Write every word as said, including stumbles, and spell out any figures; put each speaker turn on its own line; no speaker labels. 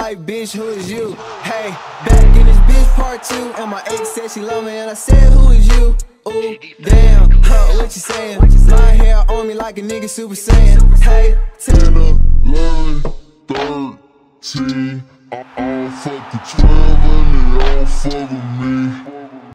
like, bitch, who is you? Hey, back in this bitch part two, and my ex said she love me, and I said, who is you? Ooh, damn, huh, what you saying? My hair on me like a nigga Super Saiyan. Hey,
ten, eleven, thirteen, I don't fuck with twelve and they all fuck with me.